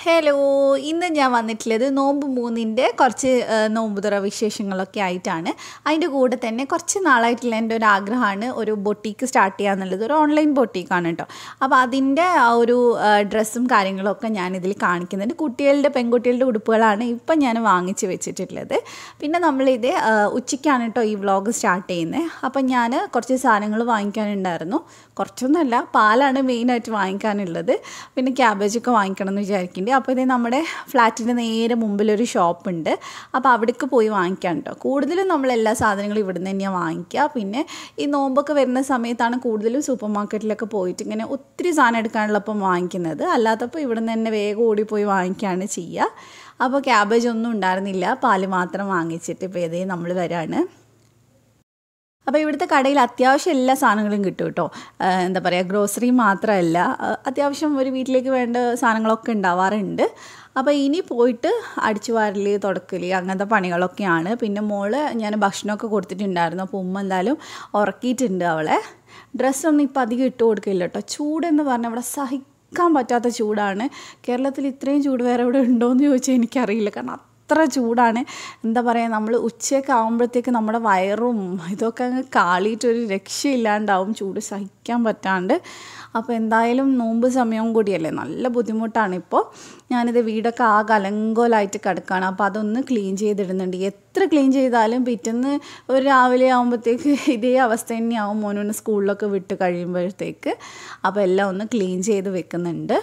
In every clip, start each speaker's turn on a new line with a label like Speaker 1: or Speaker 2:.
Speaker 1: Hello, ഇന്ന് ഞാൻ വന്നിട്ടുള്ളത് നോമ്പ് 3-ൻ്റെ കുറച്ച് നോമ്പുതുറ വിശേഷങ്ങളൊക്കെ ആയിട്ടാണ്. അതിൻ്റെ കൂടെ തന്നെ കുറച്ച് നാളായിട്ടുള്ള എൻ്റെ ഒരു ആഗ്രഹമാണ് ഒരു ബൊട്ടീക്ക് സ്റ്റാർട്ട് ചെയ്യുക എന്നുള്ളത്. ഒരു ഓൺലൈൻ ബൊട്ടീക്കാണ് കേട്ടോ. അപ്പോൾ അതിൻ്റെ ആ ഒരു ഡ്രസ്സും കാര്യങ്ങളൊക്കെ ഞാനിതിൽ കാണിക്കുന്നുണ്ട്. പെൺകുട്ടികളുടെ ഉടുപ്പുകളാണ് ഇപ്പം ഞാൻ വാങ്ങിച്ച് വെച്ചിട്ടുള്ളത്. പിന്നെ നമ്മളിത് ഉച്ചയ്ക്കാണ് കേട്ടോ ഈ വ്ളോഗ് സ്റ്റാർട്ട് ചെയ്യുന്നത്. അപ്പം ഞാൻ കുറച്ച് സാധനങ്ങൾ വാങ്ങിക്കാനുണ്ടായിരുന്നു. കുറച്ചൊന്നുമല്ല, പാലാണ് മെയിനായിട്ട് വാങ്ങിക്കാനുള്ളത്. പിന്നെ ക്യാബേജൊക്കെ വാങ്ങിക്കണം എന്ന് വിചാരിക്കുന്നുണ്ട്. അപ്പോൾ ഇത് നമ്മുടെ ഫ്ലാറ്റിൻ്റെ നേരെ മുമ്പിലൊരു ഷോപ്പുണ്ട്. അപ്പോൾ അവിടേക്ക് പോയി വാങ്ങിക്കാൻ കേട്ടോ. കൂടുതലും നമ്മളെല്ലാ സാധനങ്ങളും ഇവിടെ നിന്ന് തന്നെയാണ് വാങ്ങിക്കുക. പിന്നെ ഈ നോമ്പൊക്കെ വരുന്ന സമയത്താണ് കൂടുതലും സൂപ്പർ മാർക്കറ്റിലൊക്കെ പോയിട്ട് ഇങ്ങനെ ഒത്തിരി സാധനം എടുക്കാനുള്ളപ്പം വാങ്ങിക്കുന്നത്. അല്ലാത്തപ്പോൾ ഇവിടെ നിന്ന് തന്നെ വേഗം ഓടിപ്പോയി വാങ്ങിക്കുകയാണ് ചെയ്യുക. അപ്പോൾ ക്യാബേജ് ഒന്നും ഉണ്ടായിരുന്നില്ല, പാല് മാത്രം വാങ്ങിച്ചിട്ട് ഇപ്പോൾ ഇതേ നമ്മൾ വരാണ്. അപ്പോൾ ഇവിടുത്തെ കടയിൽ അത്യാവശ്യം എല്ലാ സാധനങ്ങളും കിട്ടും കേട്ടോ. എന്താ പറയുക, ഗ്രോസറി മാത്രമല്ല, അത്യാവശ്യം ഒരു വീട്ടിലേക്ക് വേണ്ട സാധനങ്ങളൊക്കെ ഉണ്ടാവാറുണ്ട്. അപ്പോൾ ഇനി പോയിട്ട് അടിച്ചു വാരൽ, തുടക്കൽ, അങ്ങനത്തെ പണികളൊക്കെയാണ്. പിന്നെ മോള് ഞാൻ ഭക്ഷണമൊക്കെ കൊടുത്തിട്ടുണ്ടായിരുന്നു. അപ്പോൾ ഉമ്മ എന്തായാലും ഉറക്കിയിട്ടുണ്ട് അവളെ. ഡ്രസ്സൊന്നും ഇപ്പോൾ അധികം ഇട്ട് കൊടുക്കില്ല കേട്ടോ. ചൂടെന്ന് പറഞ്ഞാൽ ഇവിടെ സഹിക്കാൻ പറ്റാത്ത ചൂടാണ്. കേരളത്തിൽ ഇത്രയും ചൂട് വേറെ ഇവിടെ ഉണ്ടോയെന്ന് ചോദിച്ചാൽ എനിക്കറിയില്ല. കാരണം അത്ര ചൂടാണ്. എന്താ പറയുക, നമ്മൾ ഉച്ചയൊക്കെ ആകുമ്പോഴത്തേക്ക് നമ്മുടെ വയറും ഇതൊക്കെ അങ്ങ് കാളിയിട്ടൊരു രക്ഷയില്ലാണ്ടാവും, ചൂട് സഹിക്കാൻ പറ്റാണ്ട്. അപ്പോൾ എന്തായാലും നോമ്പ് സമയവും കൂടിയല്ലേ, നല്ല ബുദ്ധിമുട്ടാണ്. ഇപ്പോൾ ഞാനിത് വീടൊക്കെ ആകെ അലങ്കോലമായിട്ട് കിടക്കുകയാണ്. അപ്പോൾ അതൊന്ന് ക്ലീൻ ചെയ്തിടുന്നുണ്ട്. എത്ര ക്ലീൻ ചെയ്താലും പിറ്റേന്ന് ഒരു രാവിലെ ആകുമ്പോഴത്തേക്ക് ഇതേ അവസ്ഥ തന്നെയാവും, മോനോന് സ്കൂളിലൊക്കെ വിട്ട് കഴിയുമ്പോഴത്തേക്ക്. അപ്പോൾ എല്ലാം ഒന്ന് ക്ലീൻ ചെയ്ത് വെക്കുന്നുണ്ട്.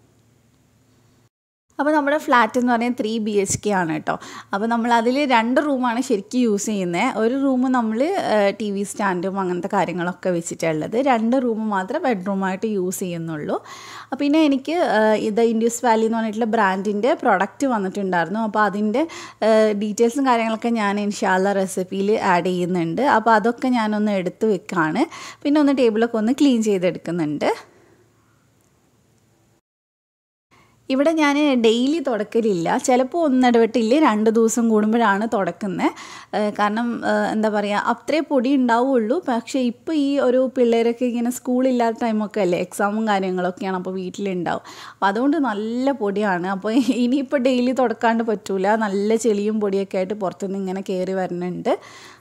Speaker 1: അപ്പോൾ നമ്മുടെ ഫ്ലാറ്റ് എന്ന് പറയുന്നത് 3 BHK ആണ് കേട്ടോ. അപ്പോൾ നമ്മളതിൽ 2 റൂമാണ് ശരിക്കും യൂസ് ചെയ്യുന്നത്. ഒരു റൂം നമ്മൾ TV സ്റ്റാൻഡും അങ്ങനത്തെ കാര്യങ്ങളൊക്കെ വെച്ചിട്ടുള്ളത്. 2 റൂം മാത്രമേ ബെഡ്റൂമായിട്ട് യൂസ് ചെയ്യുന്നുള്ളൂ. പിന്നെ എനിക്ക് ഇത് ഇൻഡ്യൂസ് വാലി എന്ന് പറഞ്ഞിട്ടുള്ള ബ്രാൻഡിൻ്റെ പ്രൊഡക്റ്റ് വന്നിട്ടുണ്ടായിരുന്നു. അപ്പോൾ അതിൻ്റെ ഡീറ്റെയിൽസും കാര്യങ്ങളൊക്കെ ഞാൻ ഇൻഷാല്ല റെസിപ്പിയിൽ ആഡ് ചെയ്യുന്നുണ്ട്. അപ്പോൾ അതൊക്കെ ഞാനൊന്ന് എടുത്ത് വെക്കുകയാണ്. പിന്നെ ഒന്ന് ടേബിളൊക്കെ ഒന്ന് ക്ലീൻ ചെയ്തെടുക്കുന്നുണ്ട്. ഇവിടെ ഞാൻ ഡെയിലി തുടക്കലില്ല, ചിലപ്പോൾ ഒന്നിടവിട്ടില്ല, 2 ദിവസം കൂടുമ്പോഴാണ് തുടക്കുന്നത്. കാരണം എന്താ പറയുക, അത്രേ പൊടി ഉണ്ടാവുള്ളൂ. പക്ഷേ ഇപ്പോൾ ഈ ഒരു പിള്ളേരൊക്കെ ഇങ്ങനെ സ്കൂളില്ലാത്ത ടൈമൊക്കെ അല്ലേ, എക്സാമും കാര്യങ്ങളൊക്കെയാണ്, അപ്പോൾ വീട്ടിലുണ്ടാവും. അപ്പോൾ അതുകൊണ്ട് നല്ല പൊടിയാണ്. അപ്പോൾ ഇനിയിപ്പോൾ ഡെയിലി തുടക്കാണ്ട് പറ്റൂല, നല്ല ചെളിയും പൊടിയൊക്കെ ആയിട്ട് പുറത്തുനിന്ന് ഇങ്ങനെ കയറി വരുന്നുണ്ട്.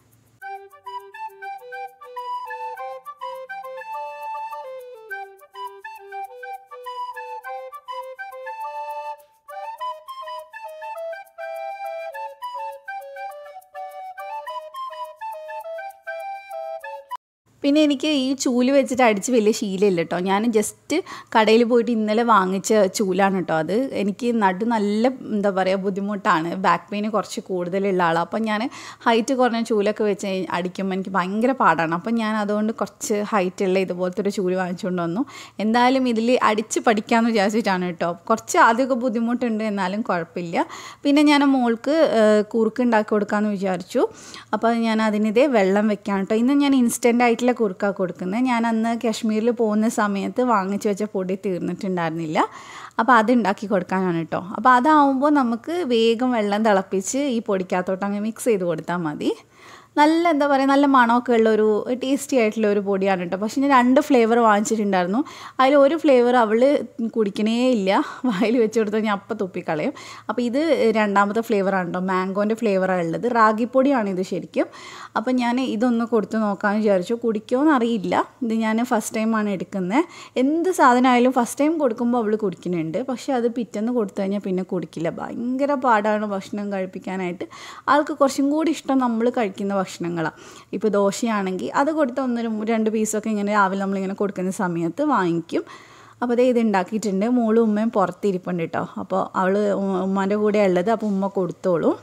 Speaker 1: പിന്നെ എനിക്ക് ഈ ചൂല് വെച്ചിട്ട് അടിച്ച് വലിയ ശീലമില്ല കേട്ടോ. ഞാൻ ജസ്റ്റ് കടയിൽ പോയിട്ട് ഇന്നലെ വാങ്ങിച്ച ചൂലാണ് കേട്ടോ അത്. എനിക്ക് നല്ല എന്താ പറയുക ബുദ്ധിമുട്ടാണ്, ബാക്ക് പെയിന് കുറച്ച് കൂടുതലുള്ള ആളാണ്. അപ്പം ഞാൻ ഹൈറ്റ് കുറഞ്ഞ ചൂലൊക്കെ വെച്ച് അടിക്കുമ്പോൾ എനിക്ക് ഭയങ്കര പാടാണ്. അപ്പം ഞാൻ അതുകൊണ്ട് കുറച്ച് ഹൈറ്റുള്ള ഇതുപോലത്തെ ഒരു ചൂല് വാങ്ങിച്ചുകൊണ്ട് വന്നു. എന്തായാലും ഇതിൽ അടിച്ച് പഠിക്കാമെന്ന് വിചാരിച്ചിട്ടാണ് കേട്ടോ. കുറച്ച് ആദ്യമൊക്കെ ബുദ്ധിമുട്ടുണ്ട്, എന്നാലും കുഴപ്പമില്ല. പിന്നെ ഞാൻ മോൾക്ക് കുറുക്ക് ഉണ്ടാക്കി കൊടുക്കാമെന്ന് വിചാരിച്ചു. അപ്പോൾ ഞാൻ അതിനിതേ വെള്ളം വെക്കാം കേട്ടോ. ഇന്ന് ഞാൻ ഇൻസ്റ്റൻ്റ് ആയിട്ടുള്ള കുറുക്കാണ് കൊടുക്കുന്നത്. ഞാൻ അന്ന് കാശ്മീരിൽ പോകുന്ന സമയത്ത് വാങ്ങിച്ചു വെച്ച പൊടി തീർന്നിട്ടുണ്ടായിരുന്നില്ല. അപ്പോൾ അത് ഉണ്ടാക്കി കൊടുക്കാനാണ് കേട്ടോ. അപ്പോൾ അതാവുമ്പോൾ നമുക്ക് വേഗം വെള്ളം തിളപ്പിച്ച് ഈ പൊടിക്കകത്തോട്ട് അങ്ങ് മിക്സ് ചെയ്ത് കൊടുത്താൽ മതി. നല്ല എന്താ പറയുക, നല്ല മണമൊക്കെ ഉള്ളൊരു ടേസ്റ്റി ആയിട്ടുള്ള ഒരു പൊടിയാണ് കേട്ടോ. പക്ഷേ ഞാൻ 2 ഫ്ലേവർ വാങ്ങിച്ചിട്ടുണ്ടായിരുന്നു. അതിൽ ഒരു ഫ്ലേവർ അവൾ കുടിക്കണേ ഇല്ല, വായിൽ വെച്ച് കൊടുത്താൽ ഞാൻ അപ്പം തുപ്പിക്കളയും. അപ്പോൾ ഇത് 2ാമത്തെ ഫ്ലേവറാണ് കേട്ടോ, മാംഗോൻ്റെ ഫ്ലേവറാണ് ഉള്ളത്. റാഗിപ്പൊടിയാണ് ഇത് ശരിക്കും. അപ്പം ഞാൻ ഇതൊന്ന് കൊടുത്ത് നോക്കാമെന്ന് വിചാരിച്ചു. കുടിക്കുമോയെന്ന് അറിയില്ല, ഇത് ഞാൻ ഫസ്റ്റ് ടൈമാണ് എടുക്കുന്നത്. എന്ത് സാധനമായാലും ഫസ്റ്റ് ടൈം കൊടുക്കുമ്പോൾ അവൾ കുടിക്കുന്നുണ്ട്. പക്ഷേ അത് പിറ്റേന്ന് കൊടുത്തു കഴിഞ്ഞാൽ പിന്നെ കുടിക്കില്ല. ഭയങ്കര പാടാണ് ഭക്ഷണം കഴിപ്പിക്കാനായിട്ട്. ആൾക്ക് കുറച്ചും കൂടി ഇഷ്ടം നമ്മൾ കഴിക്കുന്ന ഭക്ഷണങ്ങളാണ്. ഇപ്പോൾ ദോശയാണെങ്കിൽ അത് കൊടുത്ത 1-2 പീസൊക്കെ ഇങ്ങനെ രാവിലെ നമ്മളിങ്ങനെ കൊടുക്കുന്ന സമയത്ത് വാങ്ങിക്കും. അപ്പോൾ അതേ ഇത് ഉണ്ടാക്കിയിട്ടുണ്ട്. മോളും ഉമ്മയും പുറത്തിരിപ്പുണ്ട് കേട്ടോ. അപ്പോൾ അവൾ ഉമ്മാൻ്റെ കൂടെ ഉള്ളത്, അപ്പോൾ ഉമ്മ കൊടുത്തോളൂ.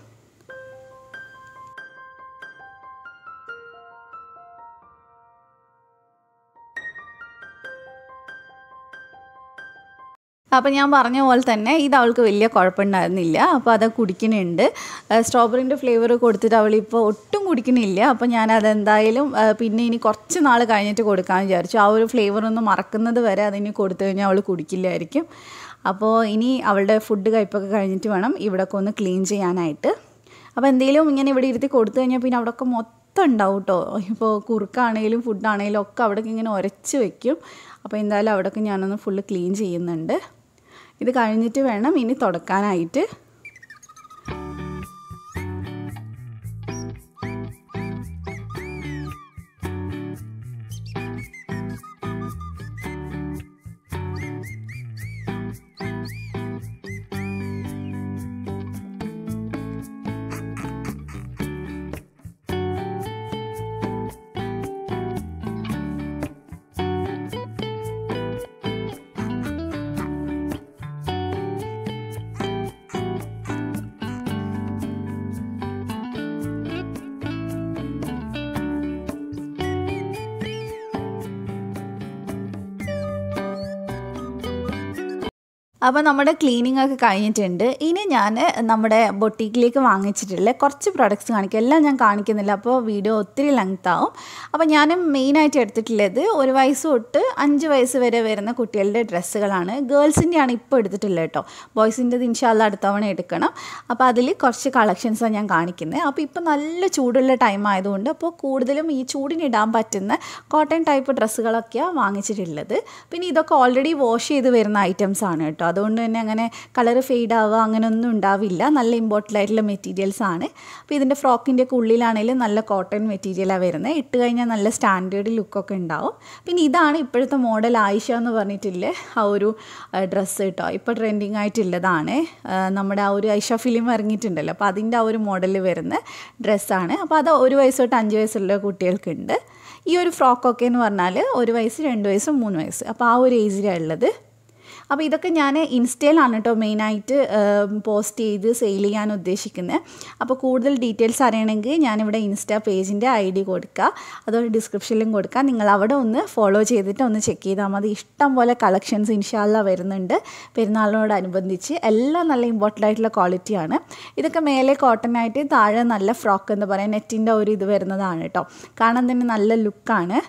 Speaker 1: അപ്പോൾ ഞാൻ പറഞ്ഞ പോലെ തന്നെ ഇത് അവൾക്ക് വലിയ കുഴപ്പമുണ്ടായിരുന്നില്ല. അപ്പോൾ അത് കുടിക്കുന്നുണ്ട്. സ്ട്രോബെറിൻ്റെ ഫ്ലേവർ കൊടുത്തിട്ട് അവളിപ്പോൾ ഒട്ടും കുടിക്കുന്നില്ല. അപ്പോൾ ഞാനതെന്തായാലും പിന്നെ ഇനി കുറച്ച് നാൾ കഴിഞ്ഞിട്ട് കൊടുക്കാമെന്ന് വിചാരിച്ചു. ആ ഒരു ഫ്ലേവറൊന്നും മറക്കുന്നത് വരെ അതിന് കൊടുത്തു കഴിഞ്ഞാൽ അവൾ കുടിക്കില്ലായിരിക്കും. അപ്പോൾ ഇനി അവളുടെ ഫുഡ് കഴിപ്പൊക്കെ കഴിഞ്ഞിട്ട് വേണം ഇവിടെയൊക്കെ ഒന്ന് ക്ലീൻ ചെയ്യാനായിട്ട്. അപ്പോൾ എന്തെങ്കിലും ഇങ്ങനെ ഇവിടെ ഇരുത്തി കൊടുത്തു കഴിഞ്ഞാൽ പിന്നെ അവിടെയൊക്കെ മൊത്തം ഉണ്ടാവും കേട്ടോ. ഇപ്പോൾ കുറുക്കാണെങ്കിലും ഫുഡാണെങ്കിലും ഒക്കെ അവിടേക്ക് ഇങ്ങനെ ഉരച്ച് വെക്കും. അപ്പോൾ എന്തായാലും അവിടെയൊക്കെ ഞാനൊന്ന് ഫുള്ള് ക്ലീൻ ചെയ്യുന്നുണ്ട്. ഇത് കഴിഞ്ഞിട്ട് വേണം ഇനി തുടക്കാനായിട്ട്. അപ്പോൾ നമ്മുടെ ക്ലീനിങ് ഒക്കെ കഴിഞ്ഞിട്ടുണ്ട്. ഇനി ഞാൻ നമ്മുടെ ബൊട്ടീക്കിലേക്ക് വാങ്ങിച്ചിട്ടുള്ള കുറച്ച് പ്രൊഡക്ട്സ് കാണിക്കാം. എല്ലാം ഞാൻ കാണിക്കുന്നില്ല, അപ്പോൾ വീഡിയോ ഒത്തിരി ലെങ്ത് ആവും. അപ്പോൾ ഞാൻ മെയിനായിട്ട് എടുത്തിട്ടുള്ളത് 1 വയസ്സ് തൊട്ട് 5 വയസ്സ് വരെ വരുന്ന കുട്ടികളുടെ ഡ്രസ്സുകളാണ്. ഗേൾസിൻ്റെയാണ് ഇപ്പോൾ എടുത്തിട്ടുള്ളത് കേട്ടോ. ബോയ്സിൻ്റെത് ഇൻഷാല്ല അടുത്ത തവണ എടുക്കണം. അപ്പോൾ അതിൽ കുറച്ച് കളക്ഷൻസാണ് ഞാൻ കാണിക്കുന്നത്. അപ്പോൾ ഇപ്പോൾ നല്ല ചൂടുള്ള ടൈം ആയതുകൊണ്ട് അപ്പോൾ കൂടുതലും ഈ ചൂടിനിടാൻ പറ്റുന്ന കോട്ടൺ ടൈപ്പ് ഡ്രസ്സുകളൊക്കെയാണ് വാങ്ങിച്ചിട്ടുള്ളത്. പിന്നെ ഇതൊക്കെ ഓൾറെഡി വാഷ് ചെയ്ത് വരുന്ന ഐറ്റംസ് ആണ് കേട്ടോ. അതുകൊണ്ട് തന്നെ അങ്ങനെ കളർ ഫെയ്ഡ് ആവുക അങ്ങനെയൊന്നും ഉണ്ടാവില്ല. നല്ല ഇമ്പോർട്ടൻ്റ് ആയിട്ടുള്ള മെറ്റീരിയൽസ് ആണ്. അപ്പോൾ ഇതിൻ്റെ ഫ്രോക്കിൻ്റെ ഒക്കെ ഉള്ളിലാണെങ്കിലും നല്ല കോട്ടൺ മെറ്റീരിയലാണ് വരുന്നത്. ഇട്ട് കഴിഞ്ഞാൽ നല്ല സ്റ്റാൻഡേർഡ് ലുക്കൊക്കെ ഉണ്ടാവും. പിന്നെ ഇതാണ് ഇപ്പോഴത്തെ മോഡൽ ആയിഷ എന്ന് പറഞ്ഞിട്ടില്ലേ ആ ഒരു ഡ്രസ്സ് കേട്ടോ. ഇപ്പോൾ ട്രെൻഡിങ് ആയിട്ടുള്ളതാണ്. നമ്മുടെ ആ ഒരു ഐഷ ഫിലിം ഇറങ്ങിയിട്ടുണ്ടല്ലോ, അപ്പോൾ അതിൻ്റെ ആ ഒരു മോഡലിൽ വരുന്ന ഡ്രസ്സാണ്. അപ്പോൾ അത് 1 വയസ്സ് തൊട്ട് 5 വയസ്സുള്ള കുട്ടികൾക്കുണ്ട്. ഈ ഒരു ഫ്രോക്കൊക്കെ എന്ന് പറഞ്ഞാൽ 1 വയസ്സ് 2 വയസ്സ് 3 വയസ്സ്, അപ്പോൾ ആ ഒരു ഏജിലാണ് ഉള്ളത്. അപ്പോൾ ഇതൊക്കെ ഞാൻ ഇൻസ്റ്റയിലാണ് കേട്ടോ മെയിനായിട്ട് പോസ്റ്റ് ചെയ്ത് സെയിൽ ചെയ്യാൻ ഉദ്ദേശിക്കുന്നത്. അപ്പോൾ കൂടുതൽ ഡീറ്റെയിൽസ് അറിയണമെങ്കിൽ ഞാനിവിടെ ഇൻസ്റ്റാ പേജിൻ്റെ ID കൊടുക്കുക, അതുപോലെ ഡിസ്ക്രിപ്ഷനിലും കൊടുക്കുക. നിങ്ങൾ അവിടെ ഒന്ന് ഫോളോ ചെയ്തിട്ട് ഒന്ന് ചെക്ക് ചെയ്താൽ മതി. ഇഷ്ടം പോലെ കളക്ഷൻസ് ഇൻഷാല്ല വരുന്നുണ്ട് പെരുന്നാളിനോടനുബന്ധിച്ച്. എല്ലാം നല്ല ഇമ്പോർട്ടൻ്റ് ആയിട്ടുള്ള ക്വാളിറ്റിയാണ്. ഇതൊക്കെ മേലെ കോട്ടൺ ആയിട്ട് താഴെ നല്ല ഫ്രോക്ക് എന്ന് പറയാം, നെറ്റിൻ്റെ ഒരു ഇത് വരുന്നതാണ് കേട്ടോ. കാണാൻ തന്നെ നല്ല ലുക്കാണ്.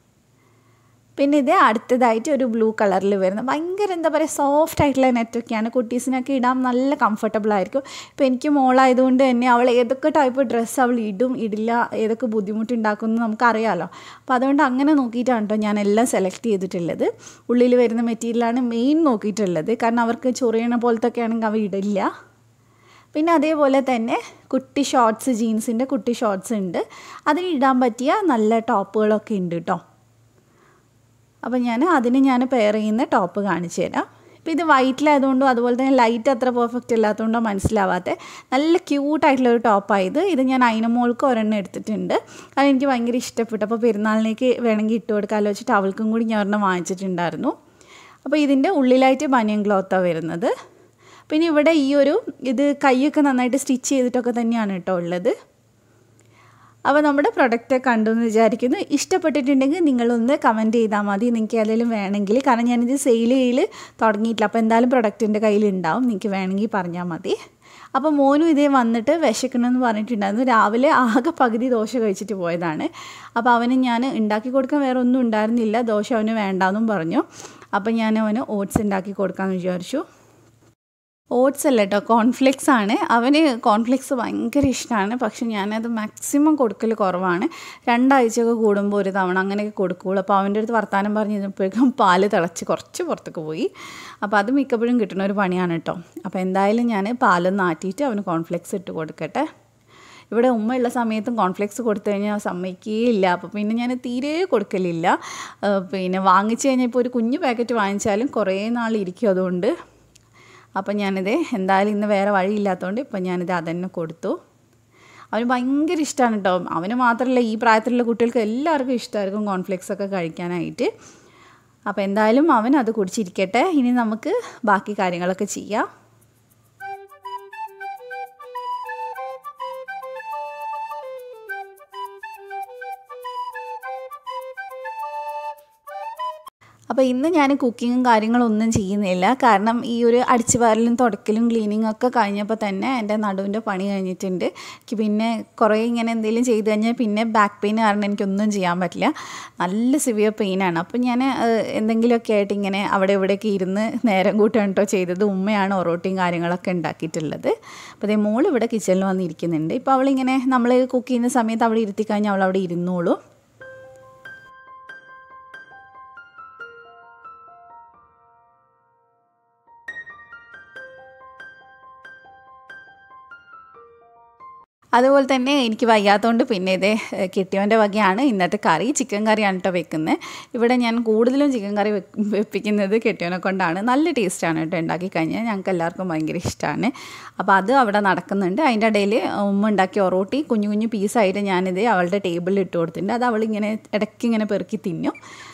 Speaker 1: പിന്നെ ഇത് അടുത്തതായിട്ട് ഒരു ബ്ലൂ കളറിൽ വരുന്ന ഭയങ്കര എന്താ പറയുക സോഫ്റ്റ് ആയിട്ടുള്ള നെറ്റൊക്കെയാണ്. കുട്ടീസിനൊക്കെ ഇടാൻ നല്ല കംഫർട്ടബിൾ ആയിരിക്കും. ഇപ്പോൾ എനിക്ക് മോളായതുകൊണ്ട് തന്നെ അവൾ ഏതൊക്കെ ടൈപ്പ് ഡ്രസ്സ് അവൾ ഇടും ഇടില്ല, ഏതൊക്കെ ബുദ്ധിമുട്ടുണ്ടാക്കുമെന്ന് നമുക്കറിയാമല്ലോ. അപ്പോൾ അതുകൊണ്ട് അങ്ങനെ നോക്കിയിട്ടാണ് കേട്ടോ ഞാൻ എല്ലാം സെലക്ട് ചെയ്തിട്ടുള്ളത്. ഉള്ളിൽ വരുന്ന മെറ്റീരിയലാണ് മെയിൻ നോക്കിയിട്ടുള്ളത്. കാരണം അവർക്ക് ചൊറിയണ പോലത്തൊക്കെ ആണെങ്കിൽ അവ ഇടില്ല. പിന്നെ അതേപോലെ തന്നെ കുട്ടി ഷോർട്സ്, ജീൻസിൻ്റെ കുട്ടി ഷോർട്സ് ഉണ്ട്. അതിന് ഇടാൻ പറ്റിയ നല്ല ടോപ്പുകളൊക്കെ ഉണ്ട് കേട്ടോ. അപ്പോൾ ഞാൻ പെയർ ചെയ്യുന്ന ടോപ്പ് കാണിച്ചു തരാം. ഇപ്പോൾ ഇത് വൈറ്റിലായതുകൊണ്ടും അതുപോലെ തന്നെ ലൈറ്റ് അത്ര പെർഫെക്റ്റ് ഇല്ലാത്തതുകൊണ്ടോ മനസ്സിലാവാത്ത നല്ല ക്യൂട്ടായിട്ടുള്ളൊരു ടോപ്പായത്. ഇത് ഞാൻ അയിനമോൾക്ക് ഒരെണ്ണം എടുത്തിട്ടുണ്ട്. അത് എനിക്ക് ഭയങ്കര ഇഷ്ടപ്പെട്ടു. അപ്പോൾ പെരുന്നാളിലേക്ക് വേണമെങ്കിൽ ഇട്ട് കൊടുക്കാമല്ലോ വെച്ചിട്ട് അവൾക്കും കൂടി ഞാൻ ഒരെണ്ണം വാങ്ങിച്ചിട്ടുണ്ടായിരുന്നു. അപ്പോൾ ഇതിൻ്റെ ഉള്ളിലായിട്ട് ബനിയൻ ക്ലോത്താണ് വരുന്നത്. പിന്നെ ഇവിടെ ഇത് കൈയൊക്കെ നന്നായിട്ട് സ്റ്റിച്ച് ചെയ്തിട്ടൊക്കെ തന്നെയാണ് കേട്ടോ ഉള്ളത്. അപ്പോൾ നമ്മുടെ പ്രൊഡക്റ്റ് കണ്ടു എന്ന് വിചാരിക്കുന്നു. ഇഷ്ടപ്പെട്ടിട്ടുണ്ടെങ്കിൽ നിങ്ങളൊന്ന് കമൻറ്റ് ചെയ്താൽ മതി, നിങ്ങൾക്ക് ഏതെങ്കിലും വേണമെങ്കിൽ. കാരണം ഞാനിത് സെയിൽ ചെയ്യൽ തുടങ്ങിയിട്ടില്ല. അപ്പോൾ എന്തായാലും പ്രൊഡക്റ്റ് എൻ്റെ കയ്യിലുണ്ടാവും, നിങ്ങൾക്ക് വേണമെങ്കിൽ പറഞ്ഞാൽ മതി. അപ്പോൾ മോനും ഇതേ വന്നിട്ട് വിശക്കണമെന്ന് പറഞ്ഞിട്ടുണ്ടായിരുന്നു. രാവിലെ ആകെ പകുതി ദോശ കഴിച്ചിട്ട് പോയതാണ്. അപ്പോൾ അവന് ഞാൻ ഉണ്ടാക്കി കൊടുക്കാൻ വേറെ ഒന്നും ഉണ്ടായിരുന്നില്ല. ദോശ അവന് വേണ്ടാന്നും പറഞ്ഞു. അപ്പോൾ ഞാൻ അവന് ഓട്സ് ഉണ്ടാക്കി കൊടുക്കാമെന്ന് വിചാരിച്ചു. ഓട്സ് അല്ല കേട്ടോ, കോൺഫ്ലെക്സ് ആണ്. അവന് കോൺഫ്ലെക്സ് ഭയങ്കര ഇഷ്ടമാണ്. പക്ഷെ ഞാനത് മാക്സിമം കൊടുക്കൽ കുറവാണ്. 2 ആഴ്ചയൊക്കെ കൂടുമ്പോൾ ഒരു തവണ അങ്ങനെയൊക്കെ കൊടുക്കുകയുള്ളൂ. അപ്പോൾ അവൻ്റെ അടുത്ത് വർത്താനം പറഞ്ഞപ്പോഴേക്കും പാല് തിളച്ച് കുറച്ച് പുറത്തേക്ക് പോയി. അപ്പോൾ അത് മിക്കപ്പോഴും കിട്ടുന്ന ഒരു പണിയാണ് കേട്ടോ. അപ്പോൾ എന്തായാലും ഞാൻ പാലൊന്ന് ആറ്റിയിട്ട് അവന് കോൺഫ്ലെക്സ് ഇട്ട് കൊടുക്കട്ടെ. ഇവിടെ ഉമ്മയുള്ള സമയത്തും കോൺഫ്ലെക്സ് കൊടുത്തു കഴിഞ്ഞാൽ സമ്മതിക്കുകയില്ല. അപ്പോൾ പിന്നെ ഞാൻ തീരെ കൊടുക്കലില്ല. പിന്നെ വാങ്ങിച്ചു കഴിഞ്ഞാൽ ഇപ്പോൾ ഒരു കുഞ്ഞു പാക്കറ്റ് വാങ്ങിച്ചാലും കുറേ നാൾ ഇരിക്കും. അതുകൊണ്ട് അപ്പോൾ ഞാനിത് എന്തായാലും ഇന്ന് വേറെ വഴിയില്ലാത്തതുകൊണ്ട് ഇപ്പം ഞാനിത് അതന്നെ കൊടുത്തു. അവന് ഭയങ്കര ഇഷ്ടമാണ് കേട്ടോ. അവന് മാത്രമല്ല, ഈ പ്രായത്തിലുള്ള കുട്ടികൾക്ക് എല്ലാവർക്കും ഇഷ്ടമായിരിക്കും കോൺഫ്ലെക്സ് ഒക്കെ കഴിക്കാനായിട്ട്. അപ്പോൾ എന്തായാലും അവൻ അത് കുടിച്ചിരിക്കട്ടെ. ഇനി നമുക്ക് ബാക്കി കാര്യങ്ങളൊക്കെ ചെയ്യാം. അപ്പോൾ ഇന്ന് ഞാൻ കുക്കിങ്ങും കാര്യങ്ങളൊന്നും ചെയ്യുന്നില്ല. കാരണം ഈ ഒരു അടിച്ചു വാരലും തുടക്കലും ക്ലീനിങ്ങും ഒക്കെ കഴിഞ്ഞപ്പോൾ തന്നെ എൻ്റെ നടുവിൻ്റെ പണി കഴിഞ്ഞിട്ടുണ്ട്. എനിക്ക് പിന്നെ കുറേ ഇങ്ങനെ എന്തെങ്കിലും ചെയ്ത് കഴിഞ്ഞാൽ പിന്നെ ബാക്ക് പെയിൻ കാരണം എനിക്കൊന്നും ചെയ്യാൻ പറ്റില്ല. നല്ല സിവിയർ പെയിനാണ്. അപ്പോൾ ഞാൻ എന്തെങ്കിലുമൊക്കെ ആയിട്ട് ഇങ്ങനെ അവിടെ ഇവിടെയൊക്കെ ഇരുന്ന് നേരം കൂട്ടാണ് കേട്ടോ ചെയ്തത്. ഉമ്മയാണ് ഒറോട്ടിയും കാര്യങ്ങളൊക്കെ ഉണ്ടാക്കിയിട്ടുള്ളത്. അപ്പോൾ അതേ മോൾ ഇവിടെ കിച്ചണിൽ വന്നിരിക്കുന്നുണ്ട്. ഇപ്പോൾ അവളിങ്ങനെ നമ്മൾ കുക്ക് ചെയ്യുന്ന സമയത്ത് അവിടെ ഇരുത്തി കഴിഞ്ഞാൽ അവൾ അവിടെ ഇരുന്നോളൂ. അതുപോലെ തന്നെ എനിക്ക് വയ്യാത്തതുകൊണ്ട് പിന്നെ ഇതേ കെട്ടിയവൻ്റെ വകയാണ് ഇന്നത്തെ കറി. ചിക്കൻ കറിയാണ് കേട്ടോ വെക്കുന്നത്. ഇവിടെ ഞാൻ കൂടുതലും ചിക്കൻ കറി വെപ്പിക്കുന്നത് കെട്ടിയവനെ കൊണ്ടാണ്. നല്ല ടേസ്റ്റാണ് കേട്ടോ ഉണ്ടാക്കി കഴിഞ്ഞാൽ. ഞങ്ങൾക്ക് എല്ലാവർക്കും ഭയങ്കര ഇഷ്ടമാണ്. അപ്പോൾ അത് അവിടെ നടക്കുന്നുണ്ട്. അതിൻ്റെ ഇടയിൽ ഉമ്മ ഉണ്ടാക്കിയ ഒറോട്ടി കുഞ്ഞു കുഞ്ഞു പീസായിട്ട് ഞാനിത് അവളുടെ ടേബിളിൽ ഇട്ട് കൊടുത്തിട്ടുണ്ട്. അത് അവളിങ്ങനെ ഇടയ്ക്ക് ഇങ്ങനെ പെറുക്കി തിന്നും.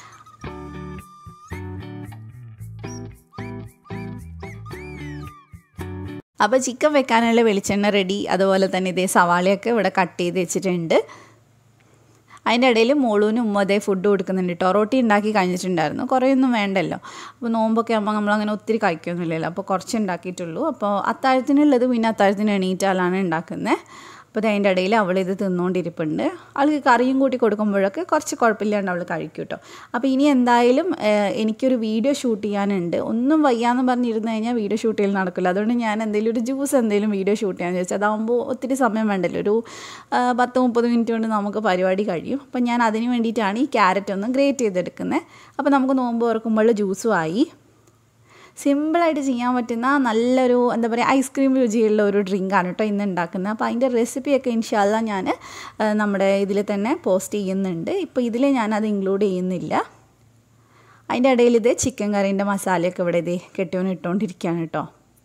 Speaker 1: അപ്പോൾ ചിക്കൻ വെക്കാനുള്ള വെളിച്ചെണ്ണ റെഡി. അതുപോലെ തന്നെ ഇതേ സവാളയൊക്കെ ഇവിടെ കട്ട് ചെയ്ത് വെച്ചിട്ടുണ്ട്. അതിൻ്റെ ഇടയിൽ മോളൂനും ഉമ്മ അതേ ഫുഡ് കൊടുക്കുന്നുണ്ട് കേട്ടോ. റൊട്ടി ഉണ്ടാക്കി കഴിഞ്ഞിട്ടുണ്ടായിരുന്നു. കുറേയൊന്നും വേണ്ടല്ലോ. അപ്പോൾ നോമ്പൊക്കെ ആകുമ്പോൾ നമ്മളങ്ങനെ ഒത്തിരി കഴിക്കൊന്നുമില്ലല്ലോ. അപ്പോൾ കുറച്ച് ഉണ്ടാക്കിയിട്ടുള്ളൂ. അപ്പോൾ അത്താഴത്തിനുള്ളത് പിന്നെ അത്താഴത്തിന് എണീറ്റാലാണ് ഉണ്ടാക്കുന്നത്. അപ്പോൾ അതിൻ്റെ ഇടയിൽ അവളിത് തിന്നുകൊണ്ടിരിപ്പുണ്ട്. അവൾക്ക് കറിയും കൂട്ടി കൊടുക്കുമ്പോഴൊക്കെ കുറച്ച് കുഴപ്പമില്ലാണ്ട് അവൾ കഴിക്കും കേട്ടോ. അപ്പോൾ ഇനി എന്തായാലും എനിക്കൊരു വീഡിയോ ഷൂട്ട് ചെയ്യാനുണ്ട്. ഒന്നും വയ്യാന്ന് പറഞ്ഞിരുന്നു കഴിഞ്ഞാൽ വീഡിയോ ഷൂട്ട് ചെയ്യൽ നടക്കില്ല. അതുകൊണ്ട് ഞാൻ എന്തെങ്കിലും ഒരു ജ്യൂസ് എന്തെങ്കിലും വീഡിയോ ഷൂട്ട് ചെയ്യാമെന്ന് ചോദിച്ചാൽ അതാകുമ്പോൾ ഒത്തിരി സമയം വേണ്ടല്ലോ. ഒരു 10-30 മിനിറ്റ് കൊണ്ട് നമുക്ക് പരിപാടി കഴിയും. അപ്പോൾ ഞാൻ അതിന് വേണ്ടിയിട്ടാണ് ഈ ക്യാരറ്റ് ഒന്ന് ഗ്രേറ്റ് ചെയ്തെടുക്കുന്നത്. അപ്പോൾ നമുക്ക് നോമ്പ് തുറക്കുമ്പോൾ ജ്യൂസും ആയി. സിമ്പിളായിട്ട് ചെയ്യാൻ പറ്റുന്ന നല്ലൊരു എന്താ പറയുക ഐസ്ക്രീം രുചിയുള്ള ഒരു ഡ്രിങ്കാണ് കേട്ടോ ഇന്ന് ഉണ്ടാക്കുന്നത്. അപ്പോൾ അതിൻ്റെ റെസിപ്പിയൊക്കെ ഇൻഷാ അല്ലാ ഞാൻ നമ്മുടെ ഇതിൽ തന്നെ പോസ്റ്റ് ചെയ്യുന്നുണ്ട്. ഇപ്പോൾ ഇതിൽ ഞാനത് ഇൻക്ലൂഡ് ചെയ്യുന്നില്ല. അതിൻ്റെ ഇടയിൽ ഇത് ചിക്കൻ കറീൻ്റെ മസാലയൊക്കെ ഇവിടെ ഇത് കെട്ടിയോന് ഇട്ടുകൊണ്ടിരിക്കുകയാണ് കേട്ടോ.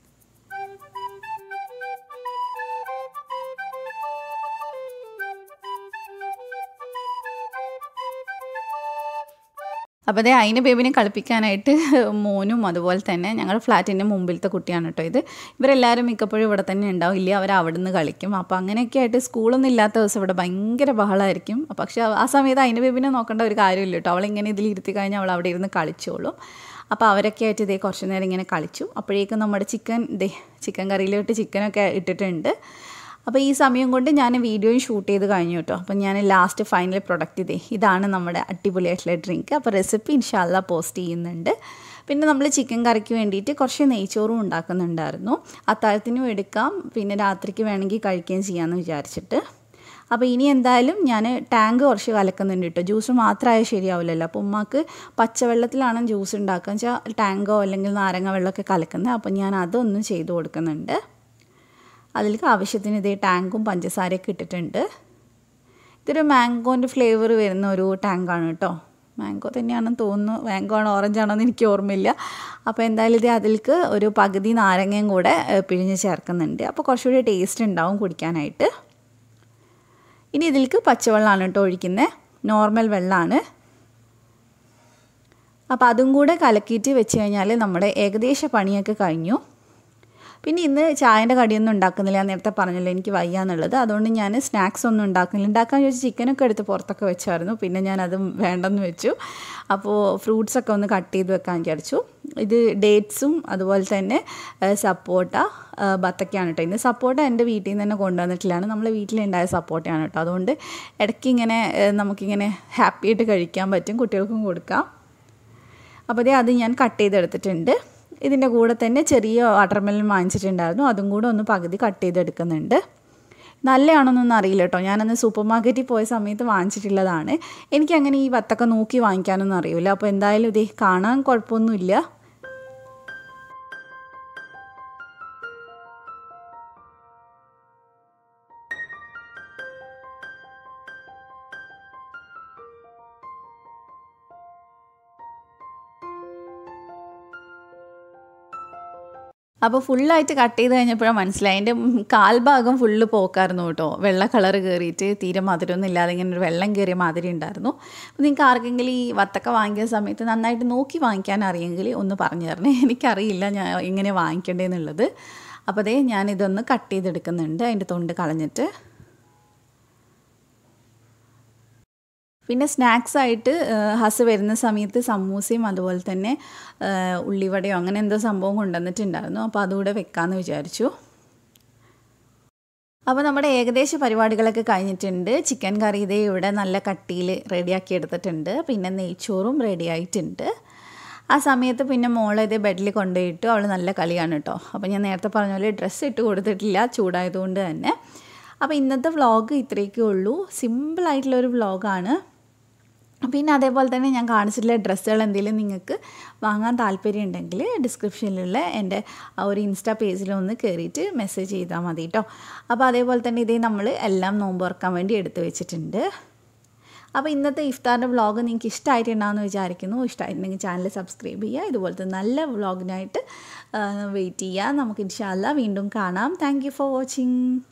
Speaker 1: അപ്പോൾ അതേ അതിന് ബേബിനെ കളിപ്പിക്കാനായിട്ട് മോനും അതുപോലെ തന്നെ ഞങ്ങളുടെ ഫ്ലാറ്റിൻ്റെ മുമ്പിലത്തെ കുട്ടിയാണ് കേട്ടോ ഇത്. ഇവരെല്ലാവരും മിക്കപ്പോഴും ഇവിടെ തന്നെ ഉണ്ടാവും. ഇല്ല അവർ അവിടെ നിന്ന് കളിക്കും. അപ്പോൾ അങ്ങനെയൊക്കെ ആയിട്ട് സ്കൂളൊന്നും ഇല്ലാത്ത ദിവസം ഇവിടെ ഭയങ്കര ബഹളമായിരിക്കും. പക്ഷേ ആ സമയത്ത് അതിൻ്റെ ബേബിനെ നോക്കേണ്ട ഒരു കാര്യമില്ല കേട്ടോ. അവളിങ്ങനെ ഇതിലിരുത്തി കഴിഞ്ഞാൽ അവൾ അവിടെ ഇരുന്ന് കളിച്ചോളും. അപ്പോൾ അവരൊക്കെ ആയിട്ട് ഇതേ കുറച്ച് നേരം ഇങ്ങനെ കളിച്ചു. അപ്പോഴേക്കും നമ്മുടെ ചിക്കൻ കറിയിലോട്ട് ചിക്കനൊക്കെ ഇട്ടിട്ടുണ്ട്. അപ്പോൾ ഈ സമയം കൊണ്ട് ഞാൻ വീഡിയോയും ഷൂട്ട് ചെയ്ത് കഴിഞ്ഞു കേട്ടോ. അപ്പോൾ ഞാൻ ലാസ്റ്റ് ഫൈനൽ പ്രൊഡക്റ്റ് ഇതാണ് നമ്മുടെ അടിപൊളിയായിട്ടുള്ള ഡ്രിങ്ക്. അപ്പോൾ റെസിപ്പി ഇൻഷാ അല്ലാ പോസ്റ്റ് ചെയ്യുന്നുണ്ട്. പിന്നെ നമ്മൾ ചിക്കൻ കറിക്ക് വേണ്ടിയിട്ട് കുറച്ച് നെയ്ച്ചോറും ഉണ്ടാക്കുന്നുണ്ടായിരുന്നു. അത്താഴത്തിനും എടുക്കാം, പിന്നെ രാത്രിക്ക് വേണമെങ്കിൽ കഴിക്കുകയും ചെയ്യാമെന്ന് വിചാരിച്ചിട്ട്. അപ്പോൾ ഇനി എന്തായാലും ഞാൻ ടാങ്ക് കുറച്ച് കലക്കുന്നുണ്ട് കേട്ടോ. ജ്യൂസ് മാത്രമായാൽ ശരിയാവില്ലല്ലോ. അപ്പോൾ ഉമ്മാക്ക് പച്ചവെള്ളത്തിലാണ് ജ്യൂസ് ഉണ്ടാക്കുക വെച്ചാൽ ടാങ്കോ അല്ലെങ്കിൽ നാരങ്ങ വെള്ളമൊക്കെ കലക്കുന്നത്. അപ്പോൾ ഞാൻ അതൊന്നും ചെയ്ത് കൊടുക്കുന്നുണ്ട്. അതിലേക്ക് ആവശ്യത്തിന് ഇതേ ടാങ്കും പഞ്ചസാരയൊക്കെ ഇട്ടിട്ടുണ്ട്. ഇതൊരു മാംഗോൻ്റെ ഫ്ലേവർ വരുന്ന ഒരു ടാങ്കാണ് കേട്ടോ. മാംഗോ തന്നെയാണെന്ന് തോന്നുന്നു. മാംഗോ ആണോ ഓറഞ്ച് ആണോ എന്ന് എനിക്ക് ഓർമ്മയില്ല. അപ്പോൾ എന്തായാലും ഇത് അതിലേക്ക് ഒരു പകുതി നാരങ്ങയും കൂടെ പിഴിഞ്ഞ് ചേർക്കുന്നുണ്ട്. അപ്പോൾ കുറച്ചുകൂടി ടേസ്റ്റ് ഉണ്ടാവും കുടിക്കാനായിട്ട്. ഇനി ഇതിലേക്ക് പച്ചവെള്ളമാണ് കേട്ടോ ഒഴിക്കുന്നത്. നോർമൽ വെള്ളമാണ്. അപ്പോൾ അതും കൂടെ കലക്കിയിട്ട് വെച്ച് കഴിഞ്ഞാൽ നമ്മുടെ ഏകദേശ പണിയൊക്കെ കഴിഞ്ഞു. പിന്നെ ഇന്ന് ചായൻ്റെ കടിയൊന്നും ഉണ്ടാക്കുന്നില്ല. ഞാൻ നേരത്തെ പറഞ്ഞല്ലോ എനിക്ക് വയ്യ എന്നുള്ളത്. അതുകൊണ്ട് ഞാൻ സ്നാക്സ് ഒന്നും ഉണ്ടാക്കുന്നില്ല. ഉണ്ടാക്കാൻ ചോദിച്ചാൽ ചിക്കനൊക്കെ എടുത്ത് പുറത്തൊക്കെ വെച്ചായിരുന്നു. പിന്നെ ഞാനത് വേണ്ടെന്ന് വെച്ചു. അപ്പോൾ ഫ്രൂട്ട്സൊക്കെ ഒന്ന് കട്ട് ചെയ്ത് വെക്കാൻ വിചാരിച്ചു. ഇത് ഡേറ്റ്സും അതുപോലെ തന്നെ സപ്പോട്ട ബത്തക്കയാണ് കേട്ടോ. ഇന്ന് സപ്പോട്ട എൻ്റെ വീട്ടിൽ നിന്ന് തന്നെ കൊണ്ടുവന്നിട്ടില്ലാണ്. നമ്മളെ വീട്ടിലുണ്ടായ സപ്പോട്ടയാണ് കേട്ടോ. അതുകൊണ്ട് ഇടയ്ക്ക് ഇങ്ങനെ നമുക്കിങ്ങനെ ഹാപ്പി ആയിട്ട് കഴിക്കാൻ പറ്റും, കുട്ടികൾക്കും കൊടുക്കാം. അപ്പോൾ അത് ഞാൻ കട്ട് ചെയ്തെടുത്തിട്ടുണ്ട്. ഇതിൻ്റെ കൂടെ തന്നെ ചെറിയ വാട്ടർമെലൺ വാങ്ങിച്ചിട്ടുണ്ടായിരുന്നു. അതും കൂടെ ഒന്ന് പകുതി കട്ട് ചെയ്തെടുക്കുന്നുണ്ട്. നല്ലതാണോന്നൊന്നും അറിയില്ല കേട്ടോ. ഞാനന്ന് സൂപ്പർ മാർക്കറ്റിൽ പോയ സമയത്ത് വാങ്ങിച്ചിട്ടുള്ളതാണ്. എനിക്കങ്ങനെ ഈ വത്തക്ക നോക്കി വാങ്ങിക്കാനൊന്നും അറിയില്ല. അപ്പോൾ എന്തായാലും ഇത് കാണാൻ കുഴപ്പമൊന്നുമില്ല. അപ്പോൾ ഫുള്ളായിട്ട് കട്ട് ചെയ്ത് കഴിഞ്ഞപ്പോഴാണ് മനസ്സിലായി. അതിൻ്റെ കാൽഭാഗം ഫുള്ള് പോക്കായിരുന്നു കേട്ടോ. വെള്ള കളറ് കയറിയിട്ട് തീരെ മധുരമൊന്നും ഇല്ലാതെ ഇങ്ങനെ ഒരു വെള്ളം കയറിയ മാതിരി ഉണ്ടായിരുന്നു. അപ്പോൾ നിങ്ങൾക്ക് ആർക്കെങ്കിലും ഈ വത്തക്ക വാങ്ങിക്കുന്ന സമയത്ത് നന്നായിട്ട് നോക്കി വാങ്ങിക്കാൻ അറിയെങ്കിൽ ഒന്ന് പറഞ്ഞു തരണേ. എനിക്കറിയില്ല ഞാൻ എങ്ങനെ വാങ്ങിക്കേണ്ടതെന്നുള്ളത്. അപ്പോൾ ഞാനിതൊന്ന് കട്ട് ചെയ്തെടുക്കുന്നുണ്ട്, അതിൻ്റെ തൊണ്ട് കളഞ്ഞിട്ട്. പിന്നെ സ്നാക്സായിട്ട് ഹസ് വരുന്ന സമയത്ത് സമൂസയും അതുപോലെ തന്നെ ഉള്ളിവടയോ അങ്ങനെ എന്തോ സംഭവം കൊണ്ടുവന്നിട്ടുണ്ടായിരുന്നു. അപ്പോൾ അതുകൂടെ വെക്കാമെന്ന് വിചാരിച്ചു. അപ്പോൾ നമ്മുടെ ഏകദേശ പരിപാടികളൊക്കെ കഴിഞ്ഞിട്ടുണ്ട്. ചിക്കൻ കറി ഇവിടെ നല്ല കട്ടിയിൽ റെഡിയാക്കി എടുത്തിട്ടുണ്ട്. പിന്നെ നെയ്ച്ചോറും റെഡി ആയിട്ടുണ്ട്. ആ സമയത്ത് പിന്നെ മോളെ ബെഡിൽ കൊണ്ടുപോയിട്ടു. അവൾ നല്ല കളിയാണ് കേട്ടോ. അപ്പോൾ ഞാൻ നേരത്തെ പറഞ്ഞ പോലെ ഡ്രസ്സ് ഇട്ട് കൊടുത്തിട്ടില്ല, ചൂടായതുകൊണ്ട് തന്നെ. അപ്പോൾ ഇന്നത്തെ വ്ളോഗ് ഇത്രയൊക്കെ ഉള്ളൂ. സിമ്പിളായിട്ടുള്ളൊരു വ്ളോഗാണ്. പിന്നെ അതേപോലെ തന്നെ ഞാൻ കാണിച്ചിട്ടുള്ള ഡ്രസ്സുകൾ എന്തെങ്കിലും നിങ്ങൾക്ക് വാങ്ങാൻ താല്പര്യം ഉണ്ടെങ്കിൽ ഡിസ്ക്രിപ്ഷനിലുള്ള എൻ്റെ ആ ഒരു ഇൻസ്റ്റാ പേജിലൊന്ന് കയറിയിട്ട് മെസ്സേജ് ചെയ്താൽ മതി കേട്ടോ. അപ്പോൾ അതേപോലെ തന്നെ ഇതേ നമ്മൾ എല്ലാം നോമ്പ് തുറക്കാൻ വേണ്ടി എടുത്ത് വെച്ചിട്ടുണ്ട്. അപ്പോൾ ഇന്നത്തെ ഇഫ്താറിൻ്റെ വ്ളോഗ് നിങ്ങൾക്ക് ഇഷ്ടമായിട്ടുണ്ടാകുമെന്ന് വിചാരിക്കുന്നു. ഇഷ്ടമായിട്ടുണ്ടെങ്കിൽ ചാനൽ സബ്സ്ക്രൈബ് ചെയ്യുക. ഇതുപോലത്തെ നല്ല വ്ളോഗിനായിട്ട് വെയിറ്റ് ചെയ്യുക. നമുക്ക് ഇൻഷാ അല്ലാ വീണ്ടും കാണാം. Thank you for watching.